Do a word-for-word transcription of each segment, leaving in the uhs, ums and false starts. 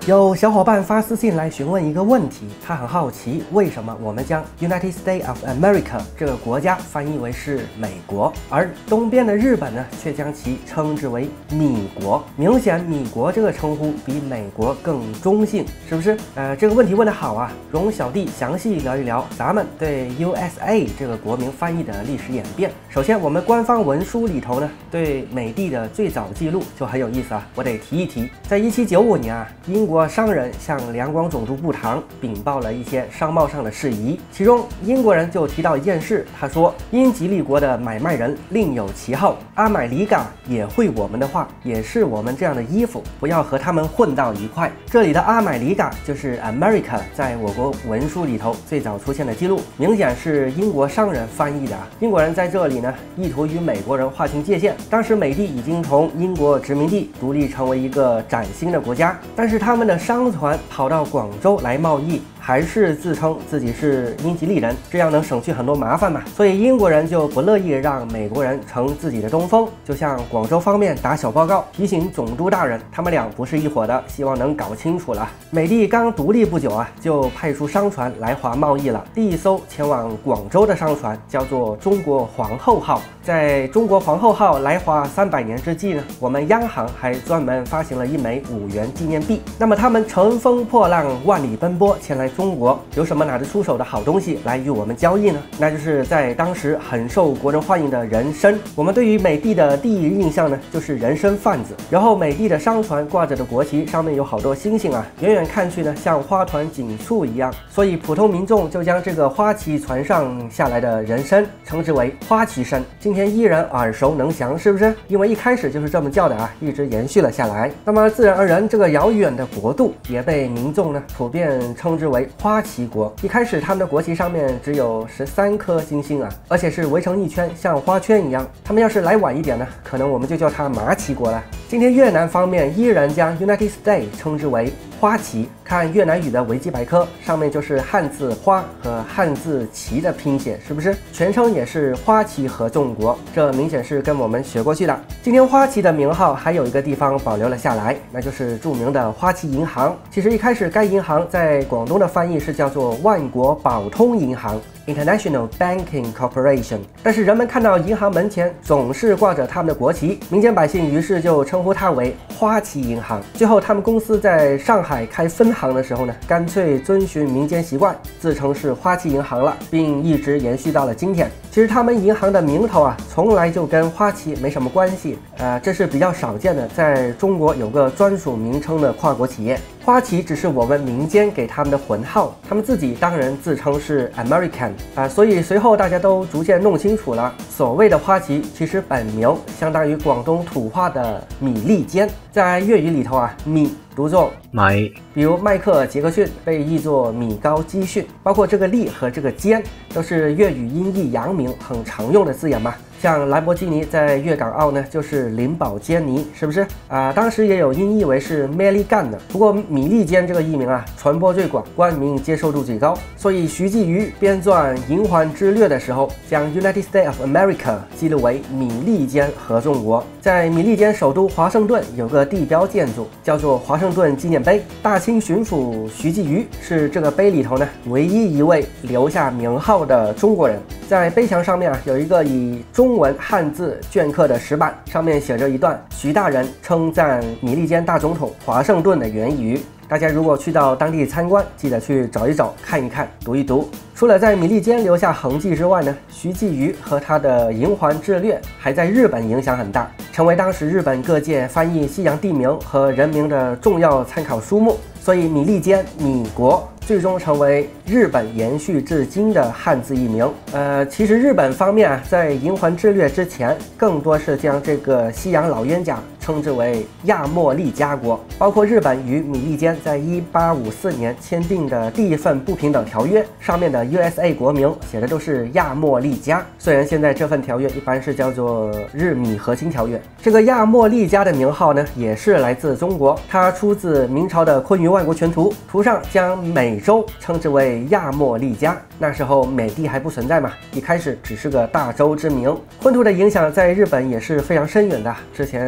有小伙伴发私信来询问一个问题，他很好奇为什么我们将 United States of America 这个国家翻译为是美国，而东边的日本呢却将其称之为米国。明显米国这个称呼比美国更中性，是不是？呃，这个问题问得好啊，容小弟详细聊一聊咱们对 U S A 这个国名翻译的历史演变。首先，我们官方文书里头呢，对美帝的最早记录就很有意思啊，我得提一提。在一七九五年啊，英国商人向两广总督部堂禀报了一些商贸上的事宜，其中英国人就提到一件事，他说英吉利国的买卖人另有其好，阿买里嘎也会我们的话，也是我们这样的衣服，不要和他们混到一块。这里的阿买里嘎就是 America 在我国文书里头最早出现的记录，明显是英国商人翻译的啊。英国人在这里呢，意图与美国人划清界限。当时美帝已经从英国殖民地独立成为一个崭新的国家，但是他们的商船跑到广州来贸易，还是自称自己是英吉利人，这样能省去很多麻烦嘛。所以英国人就不乐意让美国人乘自己的东风，就向广州方面打小报告，提醒总督大人，他们俩不是一伙的，希望能搞清楚了。美帝刚独立不久啊，就派出商船来华贸易了。第一艘前往广州的商船叫做中国皇后号。在中国皇后号来华三百年之际呢，我们央行还专门发行了一枚五元纪念币。那么他们乘风破浪，万里奔波前来中国，有什么拿得出手的好东西来与我们交易呢？那就是在当时很受国人欢迎的人参。我们对于美帝的第一印象呢，就是人参贩子。然后美帝的商船挂着的国旗上面有好多星星啊，远远看去呢，像花团锦簇一样，所以普通民众就将这个花旗船上下来的人参称之为花旗参。今天依然耳熟能详，是不是？因为一开始就是这么叫的啊，一直延续了下来。那么自然而然，这个遥远的国度也被民众呢普遍称之为花旗国。一开始他们的国旗上面只有十三颗星星啊，而且是围成一圈，像花圈一样。他们要是来晚一点呢，可能我们就叫它麻旗国了。今天越南方面依然将 United States 称之为花旗，看越南语的维基百科，上面就是汉字花和汉字旗的拼写，是不是？全称也是花旗合众国，这明显是跟我们学过去的。今天花旗的名号还有一个地方保留了下来，那就是著名的花旗银行。其实一开始该银行在广东的翻译是叫做万国宝通银行 International Banking Corporation， 但是人们看到银行门前总是挂着他们的国旗，民间百姓于是就称呼它为花旗银行。最后他们公司在上海开分行的时候呢，干脆遵循民间习惯，自称是花旗银行了，并一直延续到了今天。其实他们银行的名头啊，从来就跟花旗没什么关系，呃，这是比较少见的，在中国有个专属名称的跨国企业。花旗只是我们民间给他们的混号，他们自己当然自称是 American 啊、呃，所以随后大家都逐渐弄清楚了，所谓的花旗其实本名相当于广东土话的米利坚，在粤语里头啊，米读作米， 比如迈克尔·杰克逊被译作米高基逊，包括这个利和这个坚都是粤语音译扬名很常用的字眼嘛。像兰博基尼在粤港澳呢，就是林宝坚尼，是不是啊、呃？当时也有音译为是 Melly 干的，不过米利坚这个译名啊，传播最广，官民接受度最高，所以徐继瑜编撰《银环之略》的时候，将 United States of America 记录为米利坚合众国。在米利坚首都华盛顿有个地标建筑，叫做华盛顿纪念碑。大清巡抚徐继瑜是这个碑里头呢唯一一位留下名号的中国人。在碑墙上面啊，有一个以中文汉字镌刻的石板，上面写着一段徐大人称赞米利坚大总统华盛顿的原语。大家如果去到当地参观，记得去找一找、看一看、读一读。除了在米利坚留下痕迹之外呢，徐继瑜和他的《银环志略》还在日本影响很大，成为当时日本各界翻译西洋地名和人名的重要参考书目。所以米利坚米国最终成为日本延续至今的汉字译名。呃，其实日本方面啊，在银环之略之前，更多是将这个西洋老冤家称之为亚莫利加国。包括日本与米利坚在一八五四年签订的第一份不平等条约，上面的 U S A 国名写的都是亚莫利加。虽然现在这份条约一般是叫做日米和亲条约。这个亚莫利加的名号呢，也是来自中国，它出自明朝的《昆舆万国全图》，图上将美洲称之为亚莫利加。那时候美帝还不存在嘛，一开始只是个大洲之名。昆图的影响在日本也是非常深远的，之前说过。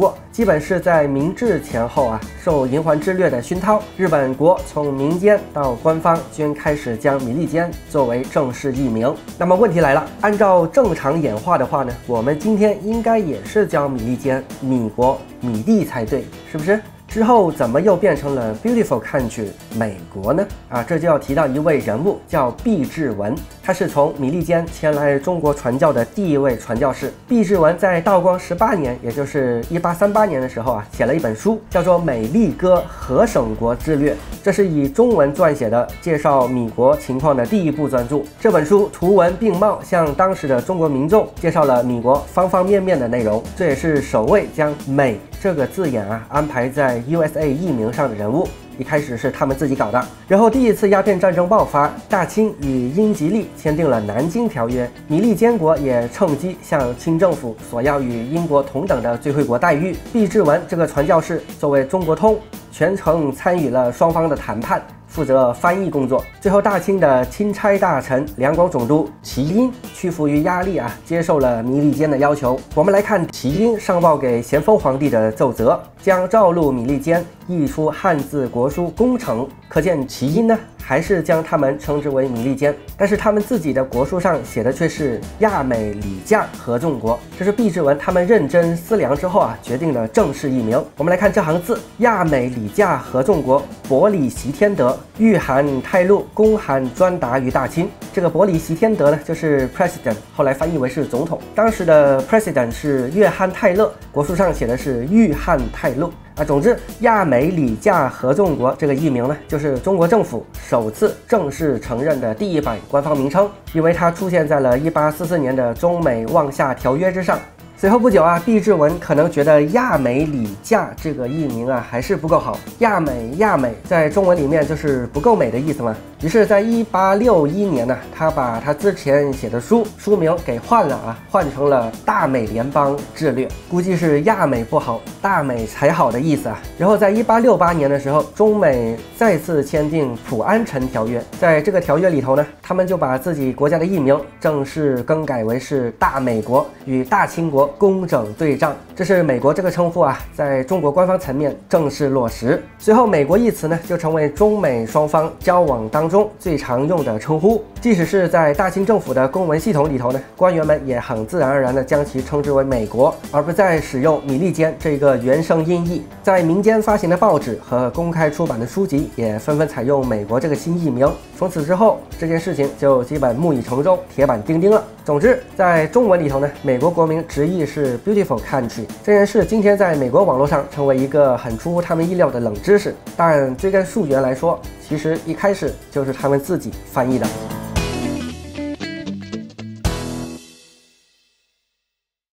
过，基本是在明治前后啊，受银环之略的熏陶，日本国从民间到官方均开始将米利坚作为正式译名。那么问题来了，按照正常演化的话呢，我们今天应该也是叫米利坚米国米地才对，是不是？之后怎么又变成了 Beautiful Country 美国呢？啊，这就要提到一位人物，叫毕志文。他是从米利坚前来中国传教的第一位传教士。毕志文在道光十八年，也就是一八三八年的时候啊，写了一本书，叫做《美利哥河省国志略》，这是以中文撰写的介绍米国情况的第一部专著。这本书图文并茂，向当时的中国民众介绍了米国方方面面的内容。这也是首位将美这个字眼啊安排在 U S A 译名上的人物。一开始是他们自己搞的，然后第一次鸦片战争爆发，大清与英吉利签订了南京条约，米利坚国也趁机向清政府索要与英国同等的最惠国待遇。毕志文这个传教士作为中国通，全程参与了双方的谈判，负责翻译工作。最后，大清的钦差大臣、两广总督齐英屈服于压力啊，接受了米利坚的要求。我们来看齐英上报给咸丰皇帝的奏折，将诏录米利坚译出汉字国书工程。可见齐英呢，还是将他们称之为米利坚，但是他们自己的国书上写的却是亚美里加合众国。这是毕志文他们认真思量之后啊，决定的正式译名。我们来看这行字：亚美里加合众国，伯里习天德，御函泰禄，公函专达于大清。这个伯里习天德呢，就是 president， 后来翻译为是总统。当时的 president 是约翰泰勒，国书上写的是御翰泰禄。啊，总之，亚美里加合众国这个译名呢，就是中国政府首次正式承认的第一版官方名称，因为它出现在了一八四四年的中美望厦条约之上。随后不久啊，毕志文可能觉得亚美里加这个译名啊还是不够好，亚美亚美在中文里面就是不够美的意思嘛。于是，在一八六一年呢，他把他之前写的书书名给换了啊，换成了《大美联邦志略》，估计是亚美不好，大美才好的意思啊。然后在一八六八年的时候，中美再次签订《普安城条约》，在这个条约里头呢，他们就把自己国家的译名正式更改为是大美国，与大清国工整对仗。这是美国这个称呼啊，在中国官方层面正式落实。随后，美国一词呢，就成为中美双方交往当中最常用的称呼。即使是在大清政府的公文系统里头呢，官员们也很自然而然地将其称之为美国，而不再使用米利坚这个原生音译。在民间发行的报纸和公开出版的书籍也纷纷采用美国这个新译名。从此之后，这件事情就基本木已成舟，铁板钉钉了。总之，在中文里头呢，美国国名直译是 Beautiful Country 这件事，今天在美国网络上成为一个很出乎他们意料的冷知识。但追根溯源来说，其实一开始就是他们自己翻译的。